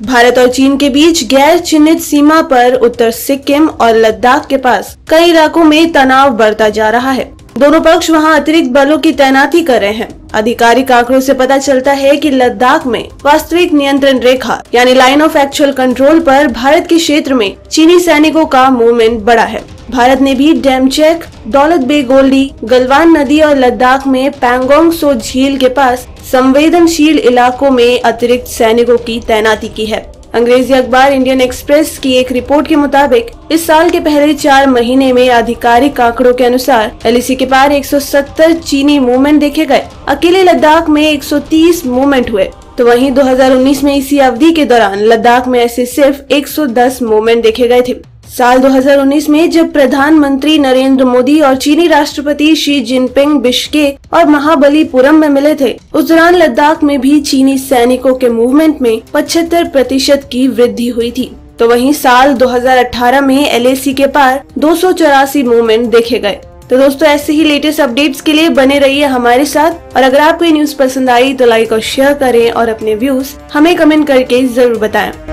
भारत और चीन के बीच गैर चिन्हित सीमा पर उत्तर सिक्किम और लद्दाख के पास कई इलाकों में तनाव बढ़ता जा रहा है। दोनों पक्ष वहां अतिरिक्त बलों की तैनाती कर रहे हैं। आधिकारिक आंकड़ों से पता चलता है कि लद्दाख में वास्तविक नियंत्रण रेखा यानी लाइन ऑफ एक्चुअल कंट्रोल पर भारत के क्षेत्र में चीनी सैनिकों का मूवमेंट बढ़ा है। भारत ने भी डेमचेक, दौलत बेग ओल्डी, गलवान नदी और लद्दाख में पैंगोंग सो झील के पास संवेदनशील इलाकों में अतिरिक्त सैनिकों की तैनाती की है। अंग्रेजी अखबार इंडियन एक्सप्रेस की एक रिपोर्ट के मुताबिक इस साल के पहले 4 महीने में आधिकारिक आंकड़ों के अनुसार एलएसी के पार 170 चीनी मूवमेंट देखे गए। अकेले लद्दाख में 130 मूवमेंट हुए, तो वहीं 2019 में इसी अवधि के दौरान लद्दाख में ऐसे सिर्फ 110 मूवमेंट देखे गए थे। साल 2019 में जब प्रधानमंत्री नरेंद्र मोदी और चीनी राष्ट्रपति शी जिनपिंग बिश्केक और महाबलीपुरम में मिले थे, उस दौरान लद्दाख में भी चीनी सैनिकों के मूवमेंट में 75% की वृद्धि हुई थी। तो वहीं साल 2018 में एलएसी के पार 284 मूवमेंट देखे गए। तो दोस्तों, ऐसे ही लेटेस्ट अपडेट्स के लिए बने रहिए हमारे साथ, और अगर आपको ये न्यूज पसंद आई तो लाइक और शेयर करें और अपने व्यूज हमें कमेंट करके जरूर बताएं।